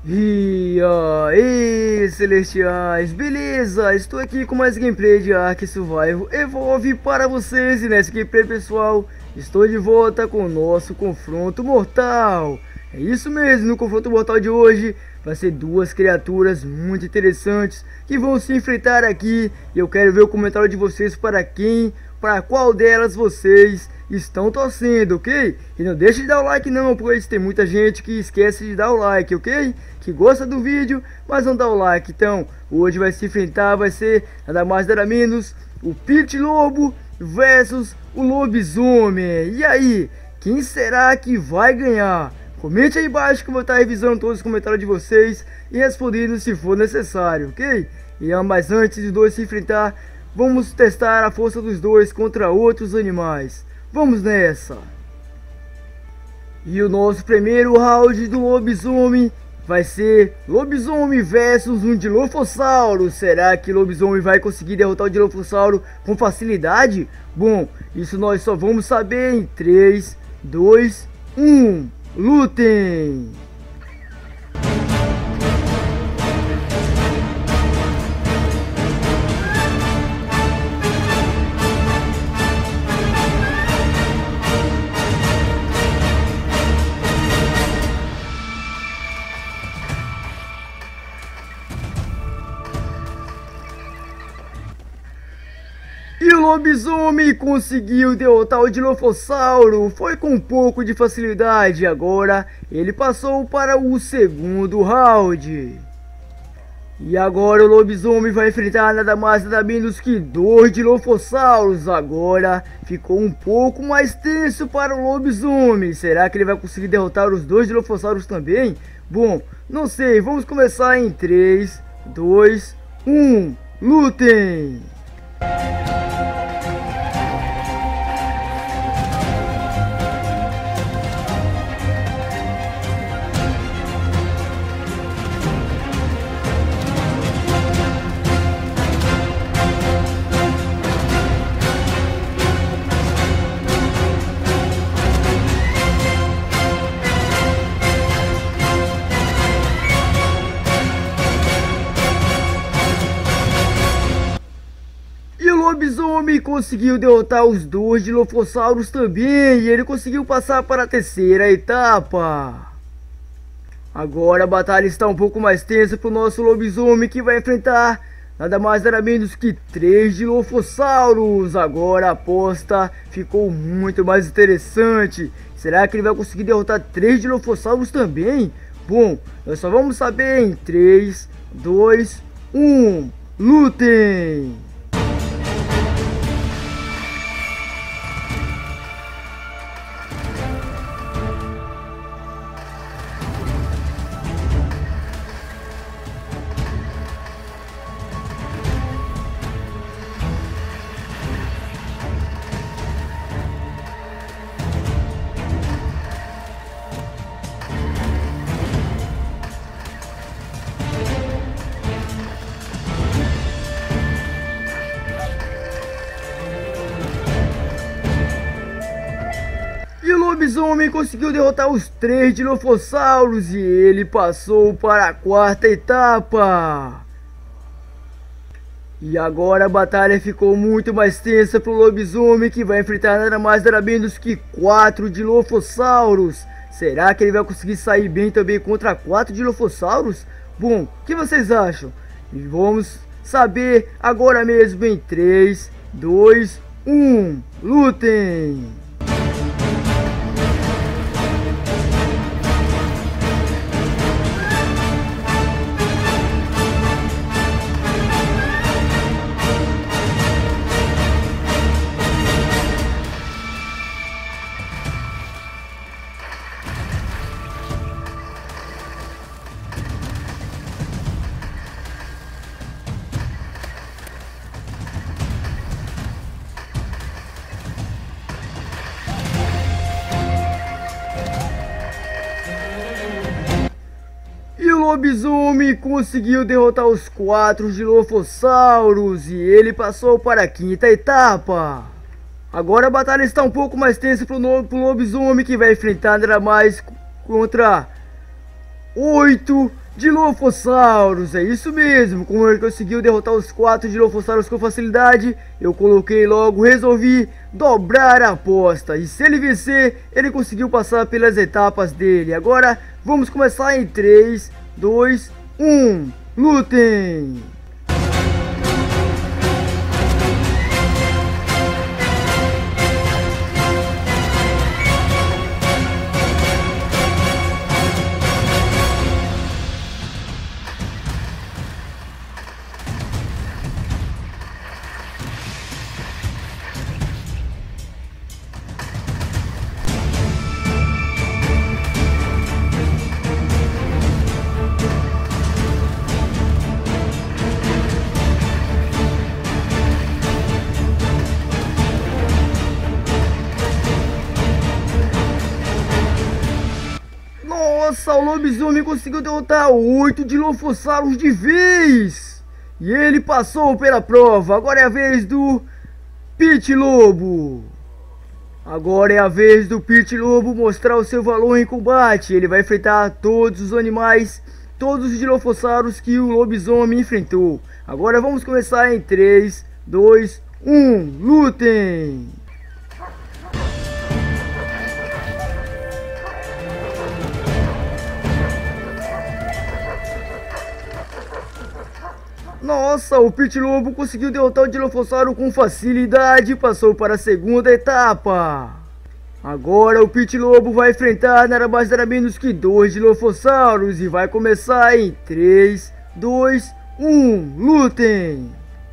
E aí, Celestiais, beleza? Estou aqui com mais gameplay de Ark Survival Evolve para vocês. E nessa gameplay, pessoal, estou de volta com o nosso confronto mortal. É isso mesmo, no confronto mortal de hoje vai ser duas criaturas muito interessantes que vão se enfrentar aqui. E eu quero ver o comentário de vocês para qual delas vocês estão torcendo, ok? E não deixe de dar o like não, pois tem muita gente que esquece de dar o like, ok? Que gosta do vídeo, mas não dá o like. Então, hoje vai se enfrentar, vai ser nada mais nada menos o Pit Lobo versus o Lobisomem. E aí, quem será que vai ganhar? Comente aí embaixo que eu vou estar revisando todos os comentários de vocês e respondendo se for necessário, ok? Mas antes de dois se enfrentar, vamos testar a força dos dois contra outros animais. Vamos nessa! E o nosso primeiro round do lobisomem vai ser lobisomem versus um Dilophosaurus. Será que o lobisomem vai conseguir derrotar o Dilophosaurus com facilidade? Bom, isso nós só vamos saber em 3, 2, 1. Lutem! E o lobisomem conseguiu derrotar o Dilophosaurus, foi com um pouco de facilidade. Agora ele passou para o segundo round. E agora o lobisomem vai enfrentar nada mais nada menos que dois Dilophosaurus. Agora ficou um pouco mais tenso para o lobisomem. Será que ele vai conseguir derrotar os dois Dilophosaurus também? Bom, não sei, vamos começar em 3, 2, 1, lutem! O lobisomem conseguiu derrotar os dois Dilophosaurus também, e ele conseguiu passar para a terceira etapa. Agora a batalha está um pouco mais tensa para o nosso lobisomem, que vai enfrentar nada mais nada menos que 3 Dilophosaurus. Agora a aposta ficou muito mais interessante. Será que ele vai conseguir derrotar 3 Dilophosaurus também? Bom, nós só vamos saber em 3, 2, 1, lutem! O lobisomem conseguiu derrotar os 3 Dilophosaurus e ele passou para a quarta etapa. E agora a batalha ficou muito mais tensa para o lobisomem, que vai enfrentar nada mais nada menos que 4 Dilophosaurus. Será que ele vai conseguir sair bem também contra 4 Dilophosaurus? Bom, o que vocês acham? E vamos saber agora mesmo em 3, 2, 1, lutem! O lobisomem conseguiu derrotar os 4 Dilophosaurus e ele passou para a quinta etapa. Agora a batalha está um pouco mais tensa pro lobisomem, que vai enfrentar nada mais contra 8 Dilofossauros, é isso mesmo. Como ele conseguiu derrotar os 4 Dilofossauros com facilidade, eu coloquei logo, resolvi dobrar a aposta. E se ele vencer, ele conseguiu passar pelas etapas dele. Agora vamos começar em 3, 2, 1, lutem! Nossa, o lobisomem conseguiu derrotar 8 Dilofossauros de vez! E ele passou pela prova. Agora é a vez do Pit Lobo. Agora é a vez do Pit Lobo mostrar o seu valor em combate. Ele vai enfrentar todos os animais, todos os Dilofossauros que o lobisomem enfrentou. Agora vamos começar em 3, 2, 1, lutem! Nossa, o Pit Lobo conseguiu derrotar o Dilofossauro com facilidade e passou para a segunda etapa. Agora o Pit Lobo vai enfrentar nada mais nada menos que 2 Dilofossauros e vai começar em 3, 2, 1, lutem!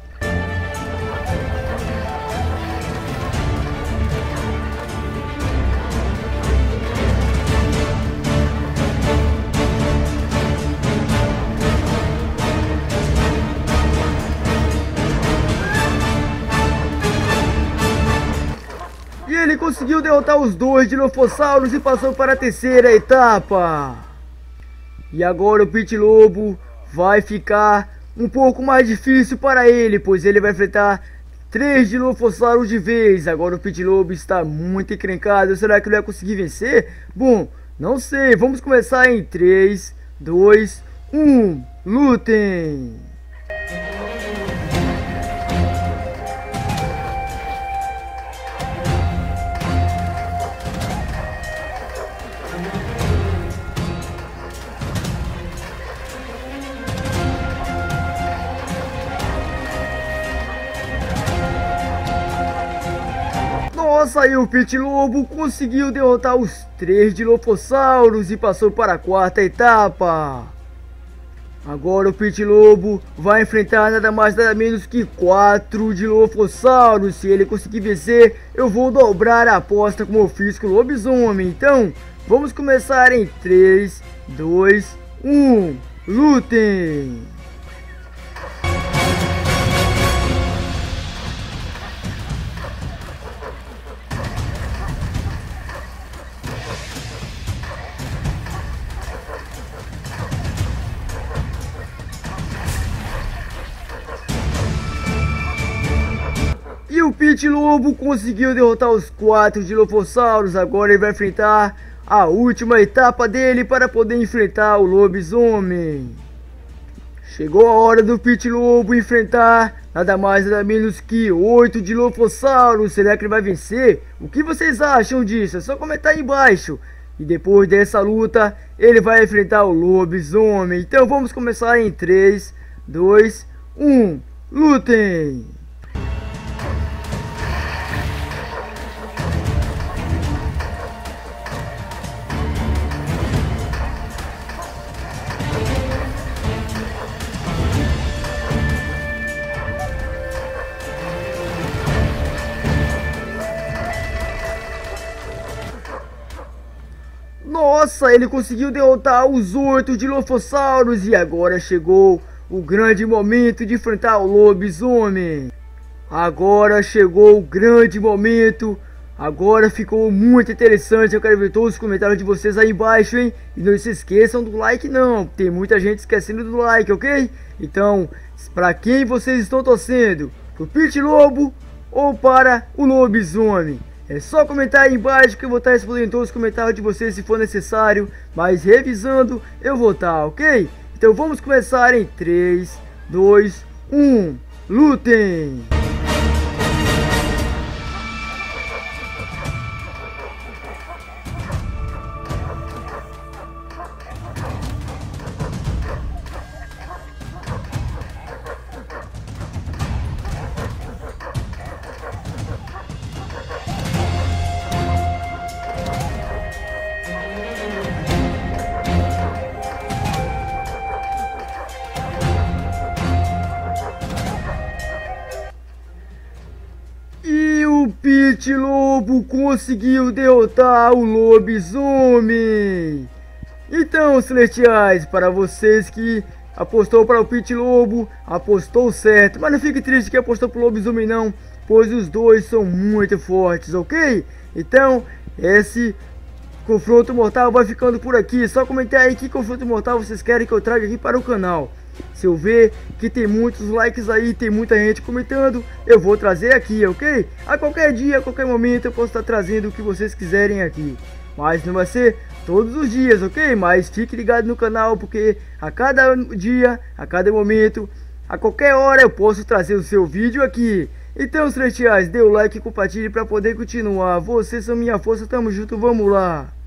E ele conseguiu derrotar os 2 Dilofossauros e passou para a terceira etapa. E agora o Pit Lobo vai ficar um pouco mais difícil para ele, pois ele vai enfrentar 3 Dilofossauros de vez. Agora o Pit Lobo está muito encrencado. Será que ele vai conseguir vencer? Bom, não sei. Vamos começar em 3, 2, 1, lutem! Nossa, aí o Pit Lobo conseguiu derrotar os 3 Dilofossauros e passou para a quarta etapa. Agora o Pit Lobo vai enfrentar nada mais nada menos que 4 Dilofossauros. Se ele conseguir vencer, eu vou dobrar a aposta como eu fiz com o lobisomem. Então, vamos começar em 3, 2, 1, lutem! E o Pit Lobo conseguiu derrotar os 4 Dilofossauros. Agora ele vai enfrentar a última etapa dele para poder enfrentar o lobisomem. Chegou a hora do Pit Lobo enfrentar nada mais nada menos que 8 Dilofossauros. Será que ele vai vencer? O que vocês acham disso? É só comentar aí embaixo. E depois dessa luta, ele vai enfrentar o lobisomem. Então vamos começar em 3, 2, 1, lutem! Nossa, ele conseguiu derrotar os 8 Dilofossauros e agora chegou o grande momento de enfrentar o lobisomem. Agora chegou o grande momento. Agora ficou muito interessante. Eu quero ver todos os comentários de vocês aí embaixo, hein? E não se esqueçam do like não. Tem muita gente esquecendo do like, ok? Então, para quem vocês estão torcendo? Pro Pit Lobo ou para o lobisomem? É só comentar aí embaixo que eu vou estar respondendo todos os comentários de vocês se for necessário. Mas revisando, eu vou estar, ok? Então vamos começar em 3, 2, 1, lutem! E o Pit Lobo conseguiu derrotar o lobisomem. Então, celestiais, para vocês que apostou para o Pit Lobo, apostou certo. Mas não fique triste que apostou para o lobisomem não, pois os dois são muito fortes, ok? Então, esse confronto mortal vai ficando por aqui. Só comentar aí que confronto mortal vocês querem que eu traga aqui para o canal. Se eu ver que tem muitos likes aí, tem muita gente comentando, eu vou trazer aqui, ok? A qualquer dia, a qualquer momento eu posso estar trazendo o que vocês quiserem aqui. Mas não vai ser todos os dias, ok? Mas fique ligado no canal, porque a cada dia, a cada momento, a qualquer hora eu posso trazer o seu vídeo aqui. Então, celestiais, dê o like e compartilhe para poder continuar. Vocês são minha força, tamo junto, vamos lá!